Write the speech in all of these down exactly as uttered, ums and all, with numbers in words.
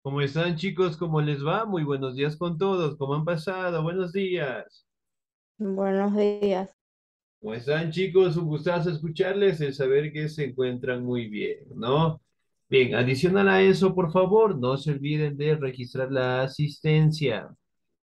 ¿Cómo están, chicos? ¿Cómo les va? Muy buenos días con todos. ¿Cómo han pasado? Buenos días. Buenos días. ¿Cómo están, chicos? Un gustazo escucharles, el saber que se encuentran muy bien, ¿no? Bien, adicional a eso, por favor, no se olviden de registrar la asistencia.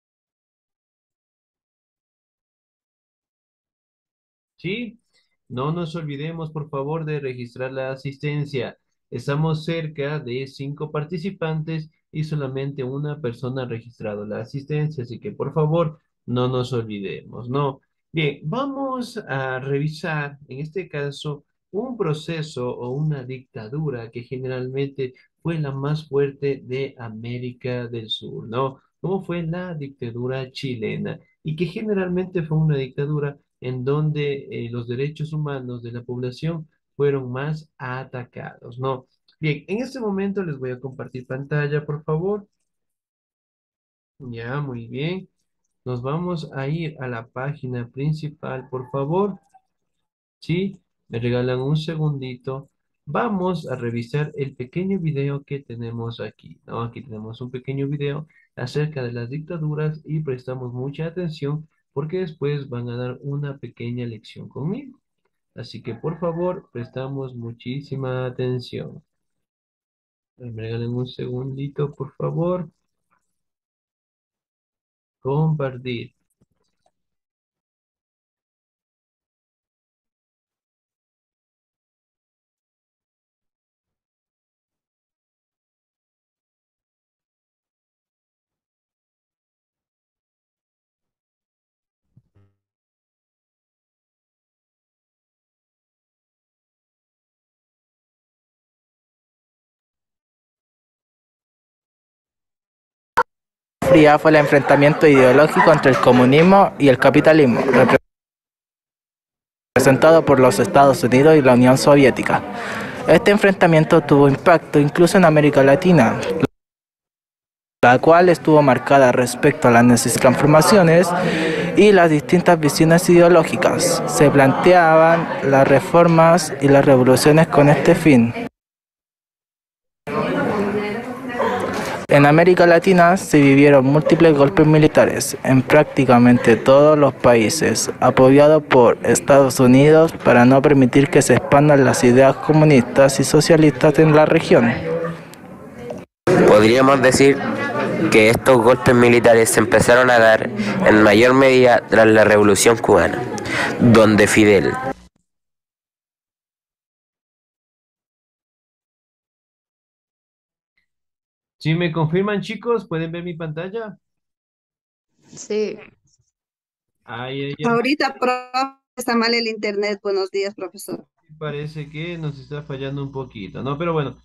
¿Sí? No nos olvidemos, por favor, de registrar la asistencia. Estamos cerca de cinco participantes y solamente una persona ha registrado la asistencia, así que por favor, no nos olvidemos, ¿no? Bien, vamos a revisar, en este caso, un proceso o una dictadura que generalmente fue la más fuerte de América del Sur, ¿no? Como fue la dictadura chilena y que generalmente fue una dictadura en donde eh, los derechos humanos de la población fueron más atacados, ¿no? Bien, en este momento les voy a compartir pantalla, por favor. Ya, muy bien. Nos vamos a ir a la página principal, por favor. Sí, me regalan un segundito. Vamos a revisar el pequeño video que tenemos aquí, ¿no? Aquí tenemos un pequeño video acerca de las dictaduras y prestamos mucha atención porque después van a dar una pequeña lección conmigo. Así que por favor, prestamos muchísima atención. Me regalen un segundito, por favor. Compartir. Fría fue el enfrentamiento ideológico entre el comunismo y el capitalismo, representado por los Estados Unidos y la Unión Soviética. Este enfrentamiento tuvo impacto incluso en América Latina, la cual estuvo marcada respecto a las necesarias transformaciones y las distintas visiones ideológicas. Se planteaban las reformas y las revoluciones con este fin. En América Latina se vivieron múltiples golpes militares en prácticamente todos los países, apoyados por Estados Unidos para no permitir que se expandan las ideas comunistas y socialistas en la región. Podríamos decir que estos golpes militares se empezaron a dar en mayor medida tras la Revolución Cubana, donde Fidel Si me confirman, chicos, ¿pueden ver mi pantalla? Sí, Ay, ay, ay. Ahorita, profe, está mal el internet. Buenos días, profesor. Parece que nos está fallando un poquito, ¿no? Pero bueno,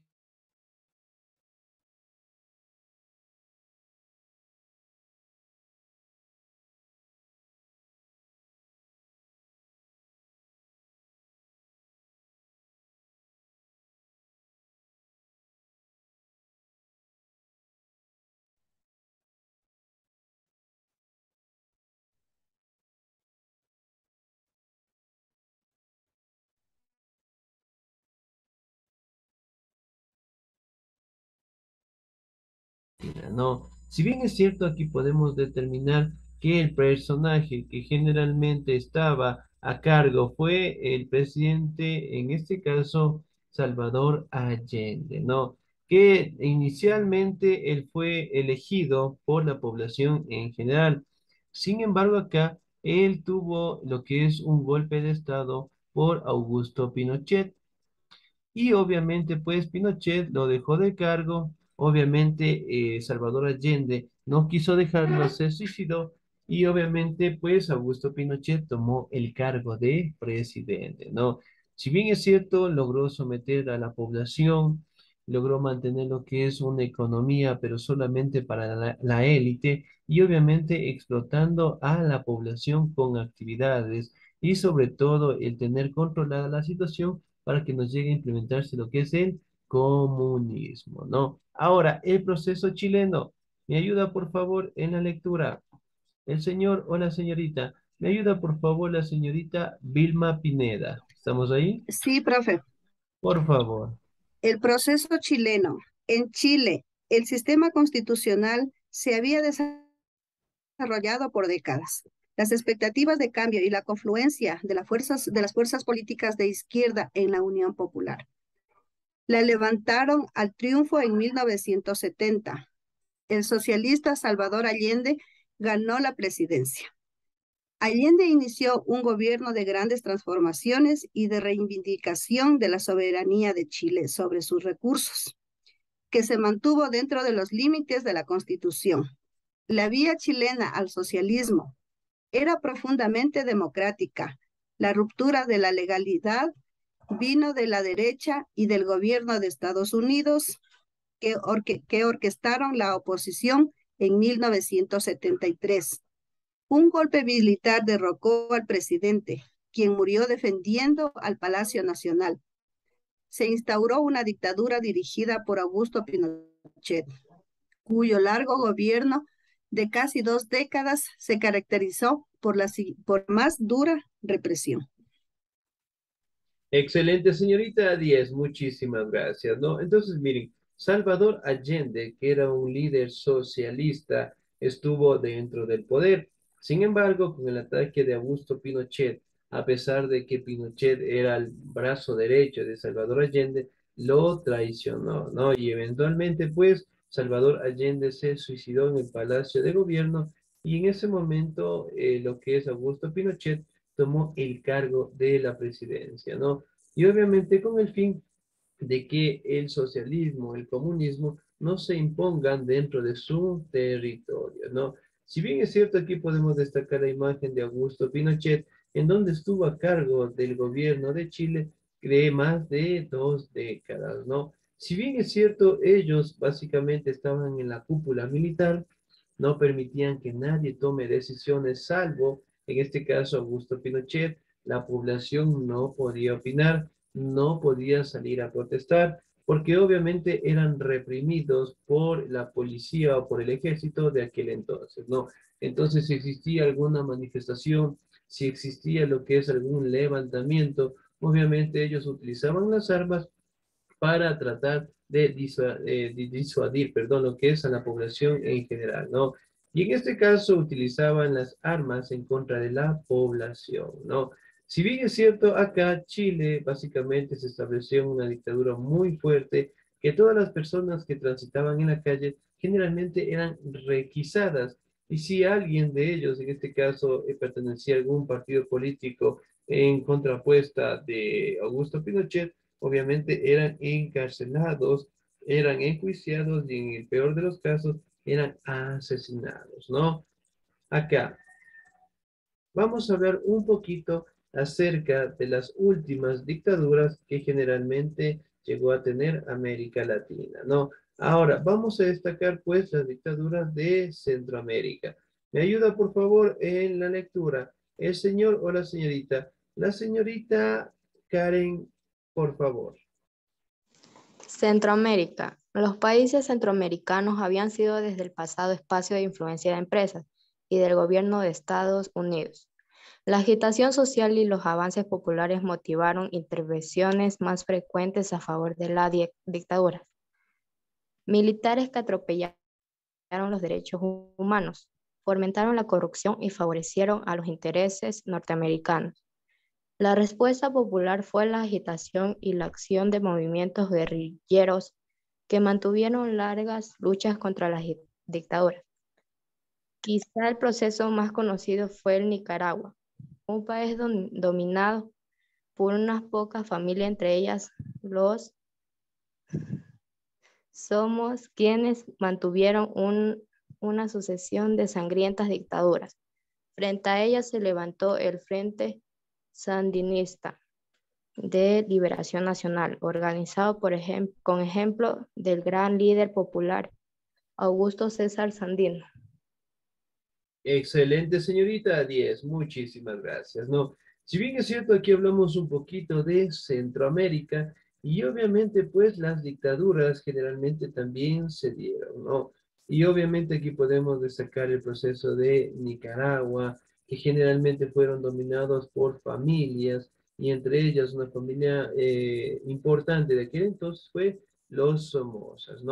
no. Si bien es cierto, aquí podemos determinar que el personaje que generalmente estaba a cargo fue el presidente, en este caso, Salvador Allende, ¿no? Que inicialmente él fue elegido por la población en general. Sin embargo, acá él tuvo lo que es un golpe de estado por Augusto Pinochet. Y obviamente, pues Pinochet lo dejó de cargo. Obviamente, eh, Salvador Allende no quiso dejarlo, se suicidó. Y obviamente, pues Augusto Pinochet tomó el cargo de presidente, ¿no? Si bien es cierto, logró someter a la población, logró mantener lo que es una economía, pero solamente para la, la élite, y obviamente explotando a la población con actividades y sobre todo el tener controlada la situación para que nos llegue a implementarse lo que es el comunismo, ¿no? Ahora, el proceso chileno. ¿Me ayuda, por favor, en la lectura? El señor o la señorita. ¿Me ayuda, por favor, la señorita Vilma Pineda? ¿Estamos ahí? Sí, profe. Por favor. El proceso chileno. En Chile, el sistema constitucional se había desarrollado por décadas. Las expectativas de cambio y la confluencia de, las fuerzas, de las fuerzas políticas de izquierda en la Unión Popular la levantaron al triunfo en mil novecientos setenta. El socialista Salvador Allende ganó la presidencia. Allende inició un gobierno de grandes transformaciones y de reivindicación de la soberanía de Chile sobre sus recursos, que se mantuvo dentro de los límites de la Constitución. La vía chilena al socialismo era profundamente democrática. La ruptura de la legalidad vino de la derecha y del gobierno de Estados Unidos, que, orque que orquestaron la oposición en mil novecientos setenta y tres. Un golpe militar derrocó al presidente, quien murió defendiendo al Palacio Nacional. Se instauró una dictadura dirigida por Augusto Pinochet, cuyo largo gobierno de casi dos décadas se caracterizó por la por más dura represión. Excelente, señorita Díez, muchísimas gracias, ¿no? Entonces, miren, Salvador Allende, que era un líder socialista, estuvo dentro del poder. Sin embargo, con el ataque de Augusto Pinochet, a pesar de que Pinochet era el brazo derecho de Salvador Allende, lo traicionó, ¿no? Y eventualmente, pues, Salvador Allende se suicidó en el Palacio de Gobierno y en ese momento, eh, lo que es Augusto Pinochet tomó el cargo de la presidencia, ¿no? Y obviamente con el fin de que el socialismo, el comunismo, no se impongan dentro de su territorio, ¿no? Si bien es cierto, aquí podemos destacar la imagen de Augusto Pinochet, en donde estuvo a cargo del gobierno de Chile de más de dos décadas, ¿no? Si bien es cierto, ellos básicamente estaban en la cúpula militar, no permitían que nadie tome decisiones, salvo, en este caso, Augusto Pinochet. La población no podía opinar, no podía salir a protestar, porque obviamente eran reprimidos por la policía o por el ejército de aquel entonces, ¿no? Entonces, si existía alguna manifestación, si existía lo que es algún levantamiento, obviamente ellos utilizaban las armas para tratar de disuadir, eh, de disuadir, perdón, lo que es a la población en general, ¿no? Y en este caso utilizaban las armas en contra de la población, ¿no? Si bien es cierto, acá Chile básicamente se estableció una dictadura muy fuerte, que todas las personas que transitaban en la calle generalmente eran requisadas. Y si alguien de ellos, en este caso, eh, pertenecía a algún partido político en contrapuesta de Augusto Pinochet, obviamente eran encarcelados, eran enjuiciados y en el peor de los casos eran asesinados, ¿no? Acá vamos a hablar un poquito acerca de las últimas dictaduras que generalmente llegó a tener América Latina, ¿no? Ahora, vamos a destacar pues las dictaduras de Centroamérica. ¿Me ayuda por favor en la lectura el señor o la señorita? La señorita Karen, por favor. Centroamérica. Los países centroamericanos habían sido desde el pasado espacio de influencia de empresas y del gobierno de Estados Unidos. La agitación social y los avances populares motivaron intervenciones más frecuentes a favor de la dictadura. Militares que atropellaron los derechos humanos, fomentaron la corrupción y favorecieron a los intereses norteamericanos. La respuesta popular fue la agitación y la acción de movimientos guerrilleros que mantuvieron largas luchas contra las dictaduras. Quizá el proceso más conocido fue el Nicaragua, un país don, dominado por unas pocas familias, entre ellas los Somos, quienes mantuvieron un, una sucesión de sangrientas dictaduras. Frente a ellas se levantó el Frente Sandinista de Liberación Nacional, organizado por ejem con ejemplo del gran líder popular Augusto César Sandino. Excelente, señorita Díez, muchísimas gracias, ¿no? Si bien es cierto, aquí hablamos un poquito de Centroamérica y obviamente pues las dictaduras generalmente también se dieron, ¿no? Y obviamente aquí podemos destacar el proceso de Nicaragua, que generalmente fueron dominados por familias y entre ellas una familia eh, importante de aquel entonces fue los Somozas, ¿no?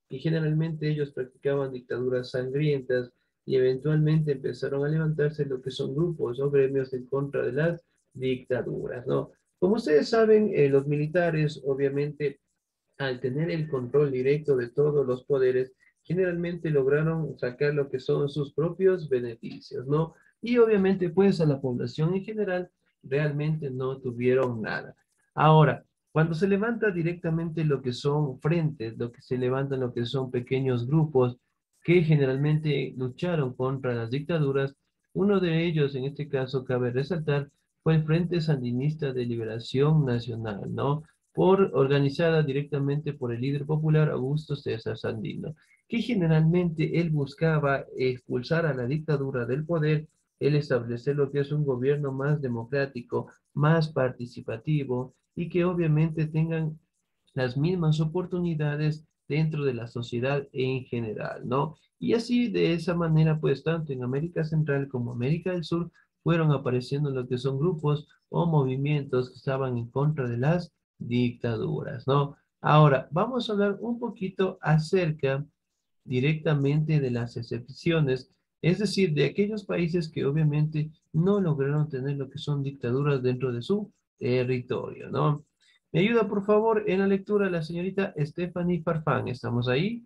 y generalmente ellos practicaban dictaduras sangrientas y eventualmente empezaron a levantarse lo que son grupos o gremios en contra de las dictaduras, ¿no? Como ustedes saben, eh, los militares obviamente al tener el control directo de todos los poderes, generalmente lograron sacar lo que son sus propios beneficios, ¿no? Y obviamente pues a la población en general realmente no tuvieron nada. Ahora, cuando se levanta directamente lo que son frentes, lo que se levantan lo que son pequeños grupos que generalmente lucharon contra las dictaduras, uno de ellos, en este caso cabe resaltar, fue el Frente Sandinista de Liberación Nacional, ¿no? Por, organizada directamente por el líder popular Augusto César Sandino, que generalmente él buscaba expulsar a la dictadura del poder, él establecer lo que es un gobierno más democrático, más participativo y que obviamente tengan las mismas oportunidades dentro de la sociedad en general, ¿no? Y así de esa manera, pues tanto en América Central como América del Sur fueron apareciendo lo que son grupos o movimientos que estaban en contra de las dictaduras, ¿no? Ahora, vamos a hablar un poquito acerca directamente de las excepciones, es decir, de aquellos países que obviamente no lograron tener lo que son dictaduras dentro de su territorio, ¿no? ¿Me ayuda, por favor, en la lectura la señorita Stephanie Farfán? ¿Estamos ahí?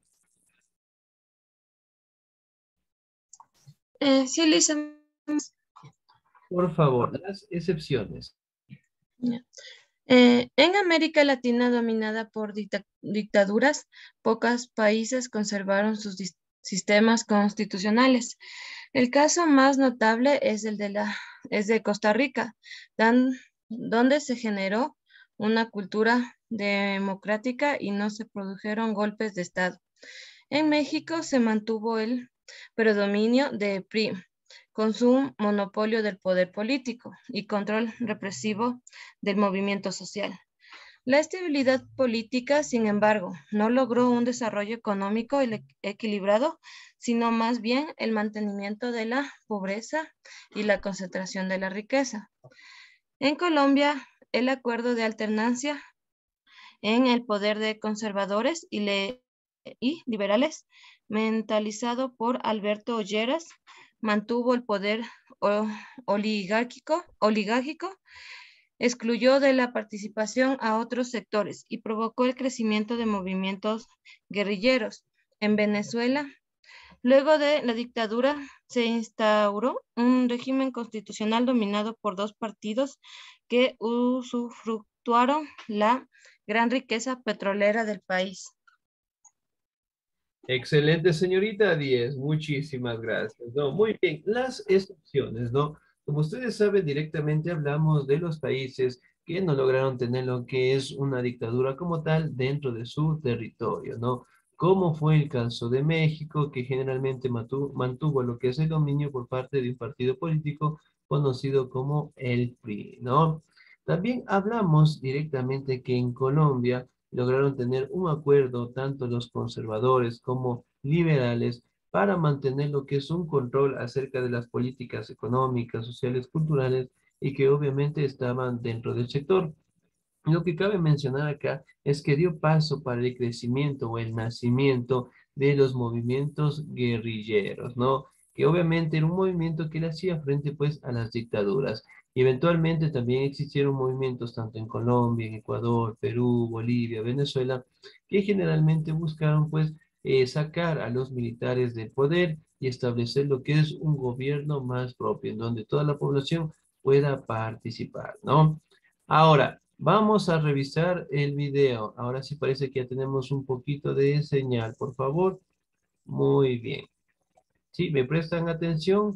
Eh, sí, Lisa. Por favor, las excepciones. Eh, en América Latina dominada por dicta dictaduras, pocos países conservaron sus sistemas constitucionales. El caso más notable es el de, la, es de Costa Rica, dan, donde se generó una cultura democrática y no se produjeron golpes de Estado. En México se mantuvo el predominio de P R I, con su monopolio del poder político y control represivo del movimiento social. La estabilidad política, sin embargo, no logró un desarrollo económico equilibrado, sino más bien el mantenimiento de la pobreza y la concentración de la riqueza. En Colombia, el acuerdo de alternancia en el poder de conservadores y, le, y liberales, mentalizado por Alberto Olleras, mantuvo el poder oligárquico, oligárquico, excluyó de la participación a otros sectores y provocó el crecimiento de movimientos guerrilleros. En Venezuela, luego de la dictadura, se instauró un régimen constitucional dominado por dos partidos que usufructuaron la gran riqueza petrolera del país. Excelente, señorita Díez, muchísimas gracias. No, muy bien, las excepciones, ¿no? Como ustedes saben, directamente hablamos de los países que no lograron tener lo que es una dictadura como tal dentro de su territorio, ¿no? Como fue el caso de México, que generalmente mantuvo, mantuvo lo que es el dominio por parte de un partido político conocido como el P R I, ¿no? También hablamos directamente que en Colombia lograron tener un acuerdo tanto los conservadores como liberales para mantener lo que es un control acerca de las políticas económicas, sociales, culturales y que obviamente estaban dentro del sector. Lo que cabe mencionar acá es que dio paso para el crecimiento o el nacimiento de los movimientos guerrilleros, ¿no? Que obviamente era un movimiento que le hacía frente pues a las dictaduras. Y eventualmente también existieron movimientos tanto en Colombia, en Ecuador, Perú, Bolivia, Venezuela, que generalmente buscaron pues eh, sacar a los militares del poder y establecer lo que es un gobierno más propio, en donde toda la población pueda participar, ¿no? Ahora, vamos a revisar el video. Ahora sí parece que ya tenemos un poquito de señal, por favor. Muy bien. ¿Sí? ¿Me prestan atención?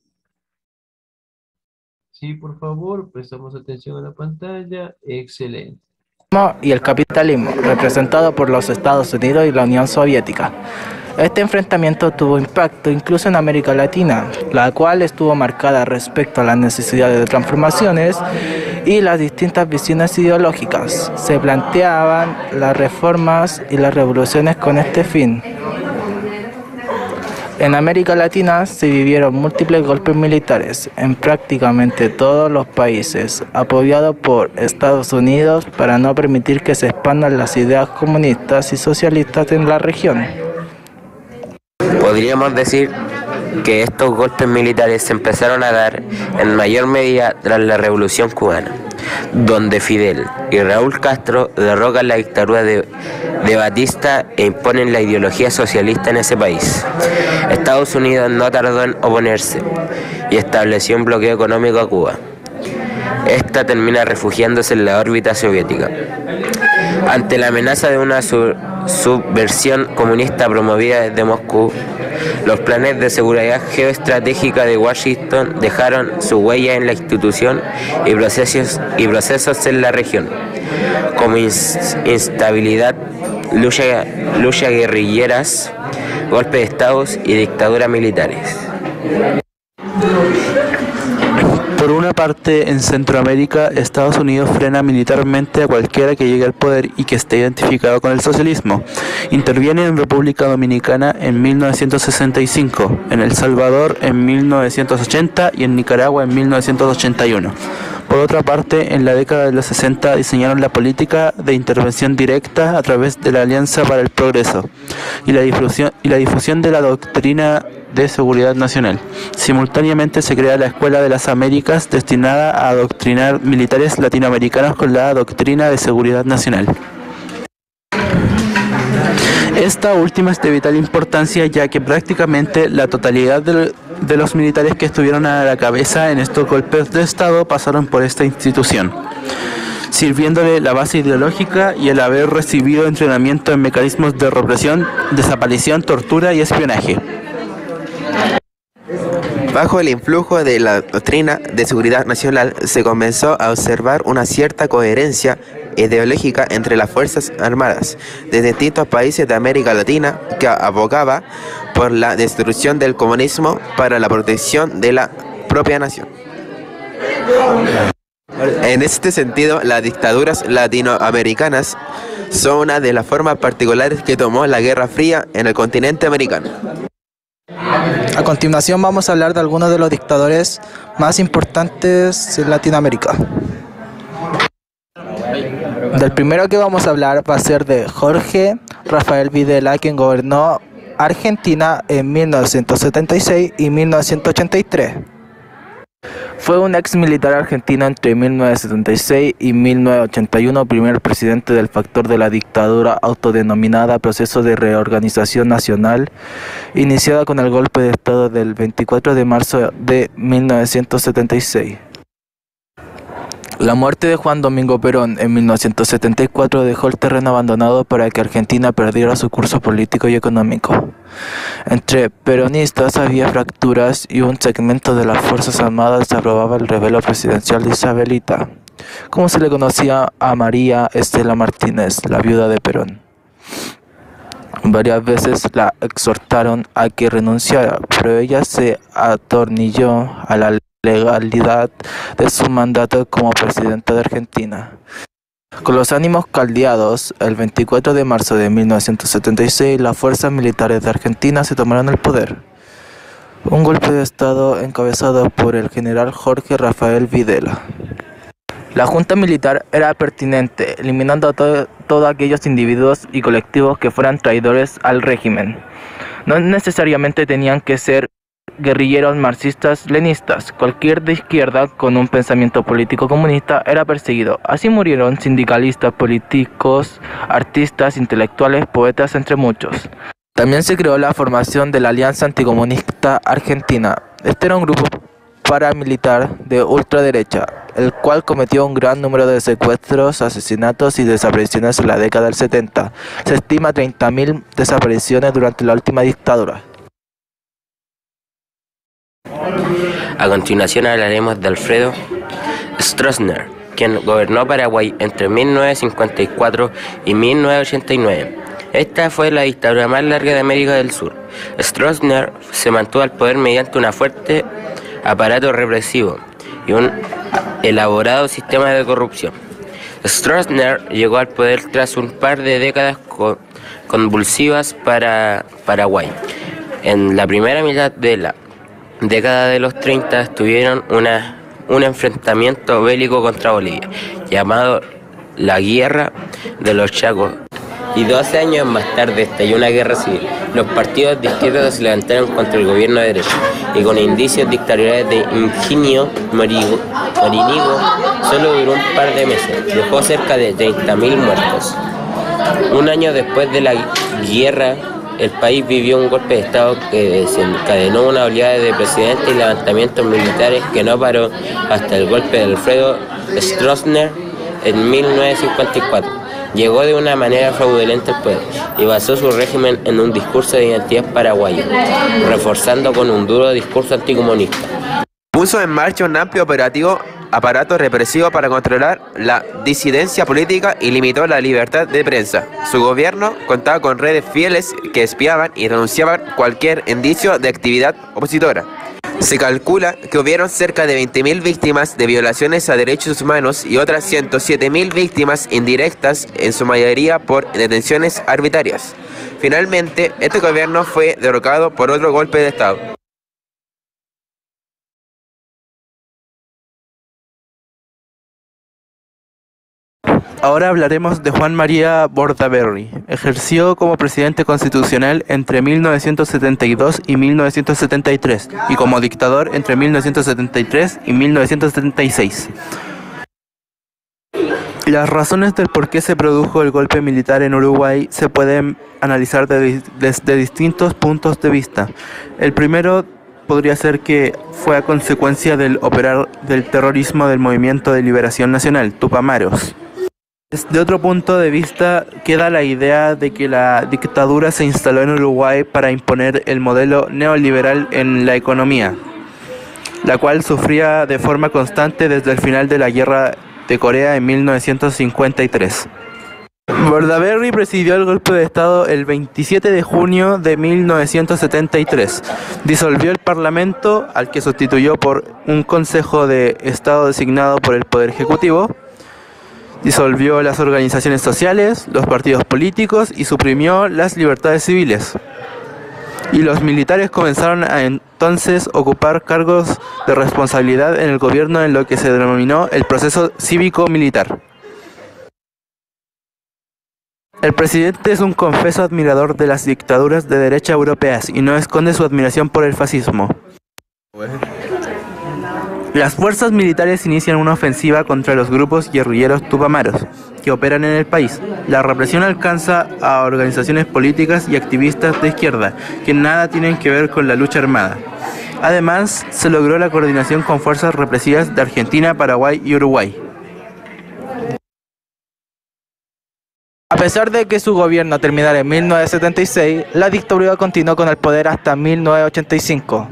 Sí, por favor, prestamos atención a la pantalla. Excelente. Y el capitalismo, representado por los Estados Unidos y la Unión Soviética. Este enfrentamiento tuvo impacto incluso en América Latina, la cual estuvo marcada respecto a las necesidades de transformaciones y las distintas visiones ideológicas. Se planteaban las reformas y las revoluciones con este fin. En América Latina se vivieron múltiples golpes militares en prácticamente todos los países, apoyados por Estados Unidos para no permitir que se expandan las ideas comunistas y socialistas en la región. Podríamos decir que estos golpes militares se empezaron a dar en mayor medida tras la Revolución Cubana, donde Fidel y Raúl Castro derrocan la dictadura de, de Batista e imponen la ideología socialista en ese país. Estados Unidos no tardó en oponerse y estableció un bloqueo económico a Cuba. Esta termina refugiándose en la órbita soviética. Ante la amenaza de una sub subversión comunista promovida desde Moscú, los planes de seguridad geoestratégica de Washington dejaron su huella en la institución y procesos, y procesos en la región, como instabilidad, lucha, lucha guerrilleras, golpes de estados y dictaduras militares. Por una parte, en Centroamérica, Estados Unidos frena militarmente a cualquiera que llegue al poder y que esté identificado con el socialismo. Interviene en República Dominicana en mil novecientos sesenta y cinco, en El Salvador en mil novecientos ochenta y en Nicaragua en mil novecientos ochenta y uno. Por otra parte, en la década de los sesenta diseñaron la política de intervención directa a través de la Alianza para el Progreso y la difusión, y la difusión de la doctrina de seguridad nacional. Simultáneamente se crea la Escuela de las Américas, destinada a adoctrinar militares latinoamericanos con la doctrina de seguridad nacional. Esta última es de vital importancia, ya que prácticamente la totalidad de, de los militares que estuvieron a la cabeza en estos golpes de Estado pasaron por esta institución, sirviéndole la base ideológica y el haber recibido entrenamiento en mecanismos de represión, desaparición, tortura y espionaje. Bajo el influjo de la doctrina de seguridad nacional se comenzó a observar una cierta coherencia ideológica entre las Fuerzas Armadas de distintos países de América Latina, que abogaba por la destrucción del comunismo para la protección de la propia nación. En este sentido, las dictaduras latinoamericanas son una de las formas particulares que tomó la Guerra Fría en el continente americano. A continuación vamos a hablar de algunos de los dictadores más importantes en Latinoamérica. Del primero que vamos a hablar va a ser de Jorge Rafael Videla, quien gobernó Argentina en mil novecientos setenta y seis y mil novecientos ochenta y tres. Fue un ex militar argentino entre mil novecientos setenta y seis y mil novecientos ochenta y uno, primer presidente del factor de la dictadura autodenominada Proceso de Reorganización Nacional, iniciada con el golpe de Estado del veinticuatro de marzo de mil novecientos setenta y seis. La muerte de Juan Domingo Perón en mil novecientos setenta y cuatro dejó el terreno abandonado para que Argentina perdiera su curso político y económico. Entre peronistas había fracturas y un segmento de las Fuerzas Armadas aprobaba el revelo presidencial de Isabelita, como se le conocía a María Estela Martínez, la viuda de Perón. Varias veces la exhortaron a que renunciara, pero ella se atornilló a la legalidad de su mandato como presidenta de Argentina. Con los ánimos caldeados, el veinticuatro de marzo de mil novecientos setenta y seis, las fuerzas militares de Argentina se tomaron el poder. Un golpe de Estado encabezado por el general Jorge Rafael Videla. La junta militar era pertinente, eliminando a todo, todos aquellos individuos y colectivos que fueran traidores al régimen. No necesariamente tenían que ser guerrilleros marxistas lenistas. Cualquier de izquierda con un pensamiento político comunista era perseguido. Así murieron sindicalistas, políticos, artistas, intelectuales, poetas, entre muchos. También se creó la formación de la Alianza Anticomunista Argentina. Este era un grupo paramilitar de ultraderecha, el cual cometió un gran número de secuestros, asesinatos y desapariciones en la década del setenta. Se estima treinta mil desapariciones durante la última dictadura. A continuación hablaremos de Alfredo Stroessner, quien gobernó Paraguay entre mil novecientos cincuenta y cuatro y mil novecientos ochenta y nueve. Esta fue la dictadura más larga de América del Sur. Stroessner se mantuvo al poder mediante un fuerte aparato represivo y un elaborado sistema de corrupción. Stroessner llegó al poder tras un par de décadas convulsivas para Paraguay. En la primera mitad de la década de los treinta tuvieron una, un enfrentamiento bélico contra Bolivia, llamado la Guerra de los Chacos, y doce años más tarde estalló una guerra civil. Los partidos de izquierda se levantaron contra el gobierno de derecha, y con indicios dictatoriales de Higinio Morinigo, solo duró un par de meses, dejó cerca de treinta mil muertos. Un año después de la guerra, el país vivió un golpe de Estado que desencadenó una oleada de presidentes y levantamientos militares que no paró hasta el golpe de Alfredo Stroessner en mil novecientos cincuenta y cuatro. Llegó de una manera fraudulenta al poder y basó su régimen en un discurso de identidad paraguayo, reforzando con un duro discurso anticomunista. Puso en marcha un amplio operativo aparato represivo para controlar la disidencia política y limitó la libertad de prensa. Su gobierno contaba con redes fieles que espiaban y denunciaban cualquier indicio de actividad opositora. Se calcula que hubieron cerca de veinte mil víctimas de violaciones a derechos humanos y otras ciento siete mil víctimas indirectas, en su mayoría por detenciones arbitrarias. Finalmente, este gobierno fue derrocado por otro golpe de Estado. Ahora hablaremos de Juan María Bordaberry. Ejerció como presidente constitucional entre mil novecientos setenta y dos y mil novecientos setenta y tres y como dictador entre mil novecientos setenta y tres y mil novecientos setenta y seis. Las razones del por qué se produjo el golpe militar en Uruguay se pueden analizar de, desde distintos puntos de vista. El primero podría ser que fue a consecuencia del operar del terrorismo del Movimiento de Liberación Nacional, Tupamaros. Desde otro punto de vista, queda la idea de que la dictadura se instaló en Uruguay para imponer el modelo neoliberal en la economía, la cual sufría de forma constante desde el final de la Guerra de Corea en mil novecientos cincuenta y tres. Bordaberry presidió el golpe de Estado el veintisiete de junio de mil novecientos setenta y tres. Disolvió el Parlamento, al que sustituyó por un Consejo de Estado designado por el Poder Ejecutivo. Disolvió las organizaciones sociales, los partidos políticos y suprimió las libertades civiles. Y los militares comenzaron a entonces ocupar cargos de responsabilidad en el gobierno en lo que se denominó el proceso cívico-militar. El presidente es un confeso admirador de las dictaduras de derecha europeas y no esconde su admiración por el fascismo. Las fuerzas militares inician una ofensiva contra los grupos guerrilleros tupamaros que operan en el país. La represión alcanza a organizaciones políticas y activistas de izquierda que nada tienen que ver con la lucha armada. Además, se logró la coordinación con fuerzas represivas de Argentina, Paraguay y Uruguay. A pesar de que su gobierno terminara en mil novecientos setenta y seis, la dictadura continuó con el poder hasta mil novecientos ochenta y cinco.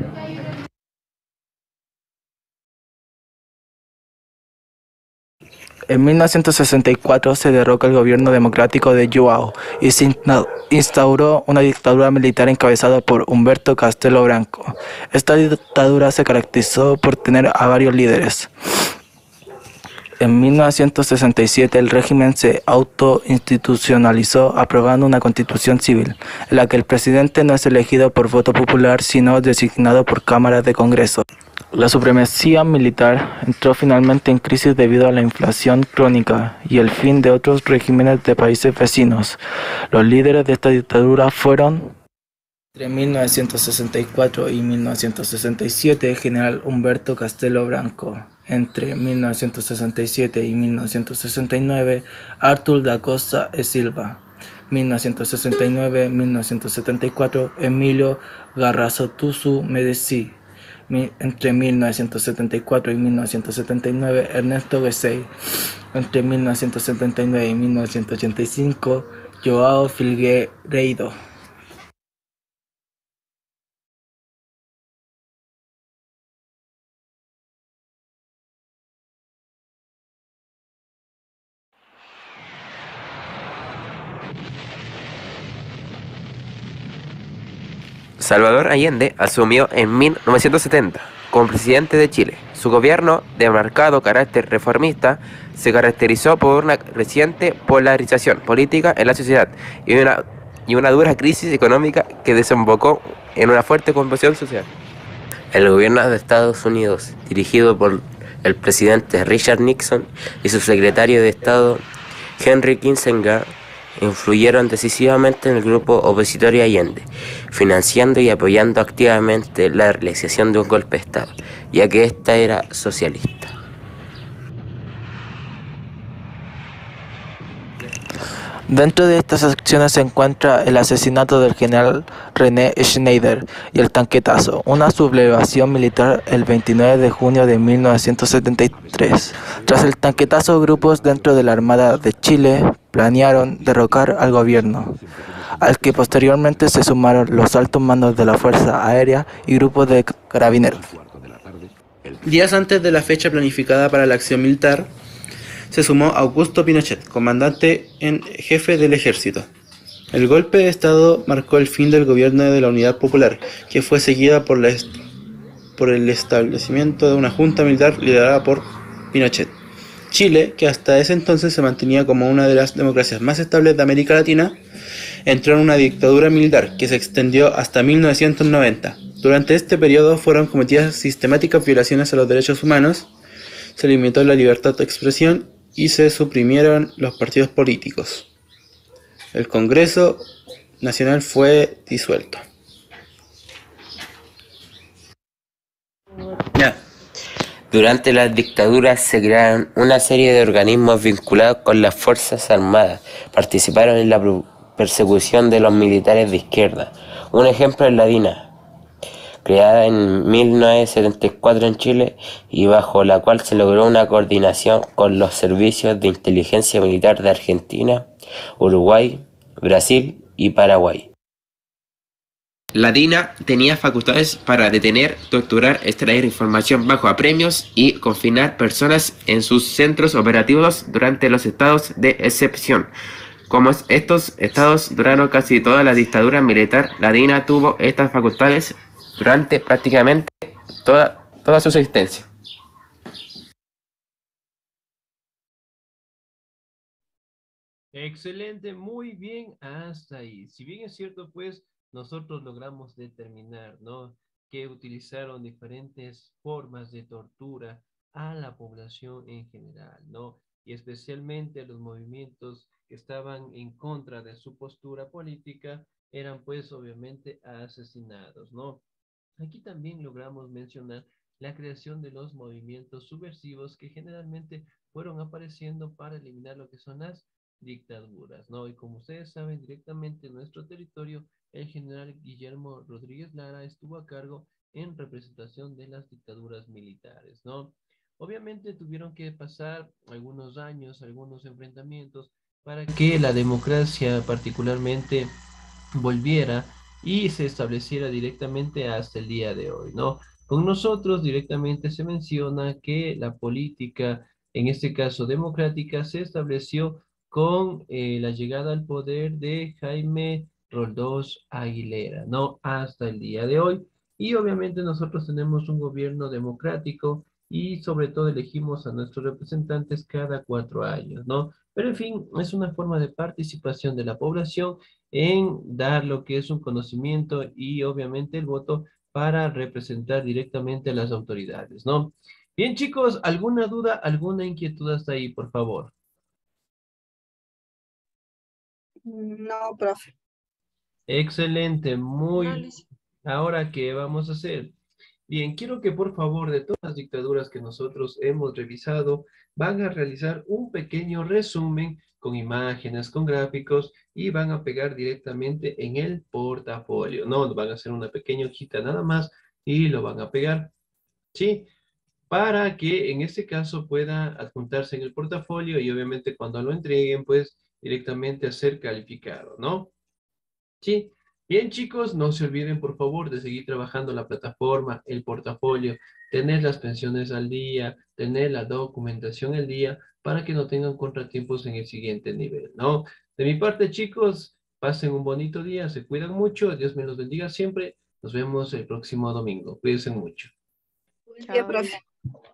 En mil novecientos sesenta y cuatro se derroca el gobierno democrático de João y se instauró una dictadura militar encabezada por Humberto Castelo Branco. Esta dictadura se caracterizó por tener a varios líderes. En mil novecientos sesenta y siete el régimen se autoinstitucionalizó aprobando una constitución civil, en la que el presidente no es elegido por voto popular sino designado por cámaras de Congreso. La supremacía militar entró finalmente en crisis debido a la inflación crónica y el fin de otros regímenes de países vecinos. Los líderes de esta dictadura fueron: entre mil novecientos sesenta y cuatro y mil novecientos sesenta y siete, general Humberto Castelo Branco. Entre mil novecientos sesenta y siete y mil novecientos sesenta y nueve, Arthur da Costa e Silva. mil novecientos sesenta y nueve a mil novecientos setenta y cuatro, Emílio Garrastazu Medici. Entre mil novecientos setenta y cuatro y mil novecientos setenta y nueve, Ernesto Geisel. Entre mil novecientos setenta y nueve y mil novecientos ochenta y cinco, João Figueiredo. Salvador Allende asumió en mil novecientos setenta como presidente de Chile. Su gobierno, de marcado carácter reformista, se caracterizó por una reciente polarización política en la sociedad y una y una dura crisis económica que desembocó en una fuerte convulsión social. El gobierno de Estados Unidos, dirigido por el presidente Richard Nixon y su secretario de Estado Henry Kissinger, influyeron decisivamente en el grupo opositorio Allende, financiando y apoyando activamente la realización de un golpe de Estado, ya que ésta era socialista. Dentro de estas acciones se encuentra el asesinato del general René Schneider y el tanquetazo, una sublevación militar el veintinueve de junio de mil novecientos setenta y tres. Tras el tanquetazo, grupos dentro de la Armada de Chile planearon derrocar al gobierno, al que posteriormente se sumaron los altos mandos de la Fuerza Aérea y grupos de carabineros. Días antes de la fecha planificada para la acción militar, se sumó Augusto Pinochet, comandante en jefe del ejército. El golpe de Estado marcó el fin del gobierno de la Unidad Popular, que fue seguida por, la est por el establecimiento de una junta militar liderada por Pinochet. Chile, que hasta ese entonces se mantenía como una de las democracias más estables de América Latina, entró en una dictadura militar que se extendió hasta mil novecientos noventa. Durante este periodo fueron cometidas sistemáticas violaciones a los derechos humanos, se limitó la libertad de expresión y se suprimieron los partidos políticos. El Congreso Nacional fue disuelto. Ya. Durante las dictaduras se crearon una serie de organismos vinculados con las Fuerzas Armadas. Participaron en la persecución de los militares de izquierda. Un ejemplo es la DINA, creada en mil novecientos setenta y cuatro en Chile y bajo la cual se logró una coordinación con los servicios de inteligencia militar de Argentina, Uruguay, Brasil y Paraguay. La DINA tenía facultades para detener, torturar, extraer información bajo apremios y confinar personas en sus centros operativos durante los estados de excepción. Como estos estados duraron casi toda la dictadura militar, la DINA tuvo estas facultades durante prácticamente toda, toda su existencia. Excelente, muy bien hasta ahí. Si bien es cierto, pues nosotros logramos determinar, ¿no?, que utilizaron diferentes formas de tortura a la población en general, ¿no? Y especialmente los movimientos que estaban en contra de su postura política eran pues obviamente asesinados, ¿no? Aquí también logramos mencionar la creación de los movimientos subversivos que generalmente fueron apareciendo para eliminar lo que son las dictaduras, ¿no? Y como ustedes saben, directamente en nuestro territorio, el general Guillermo Rodríguez Lara estuvo a cargo en representación de las dictaduras militares, ¿no? Obviamente tuvieron que pasar algunos años, algunos enfrentamientos para que la democracia particularmente volviera y se estableciera directamente hasta el día de hoy, ¿no? Con nosotros directamente se menciona que la política, en este caso democrática, se estableció con eh, la llegada al poder de Jaime Roldós Aguilera, ¿no? Hasta el día de hoy. Y obviamente nosotros tenemos un gobierno democrático y sobre todo elegimos a nuestros representantes cada cuatro años, ¿no? Pero en fin, es una forma de participación de la población en dar lo que es un conocimiento y obviamente el voto para representar directamente a las autoridades, ¿no? Bien, chicos, ¿alguna duda, alguna inquietud hasta ahí, por favor? No, profe. Excelente, muy... No, Liz. Ahora, ¿qué vamos a hacer? Bien, quiero que por favor de todas las dictaduras que nosotros hemos revisado, van a realizar un pequeño resumen con imágenes, con gráficos y van a pegar directamente en el portafolio. No, van a hacer una pequeña hojita nada más y lo van a pegar, ¿sí? Para que en este caso pueda adjuntarse en el portafolio y obviamente cuando lo entreguen, pues directamente a ser calificado, ¿no? Sí. Bien, chicos, no se olviden, por favor, de seguir trabajando la plataforma, el portafolio, tener las pensiones al día, tener la documentación al día, para que no tengan contratiempos en el siguiente nivel, ¿no? De mi parte, chicos, pasen un bonito día, se cuidan mucho, Dios me los bendiga siempre. Nos vemos el próximo domingo. Cuídense mucho. Buen día, profe.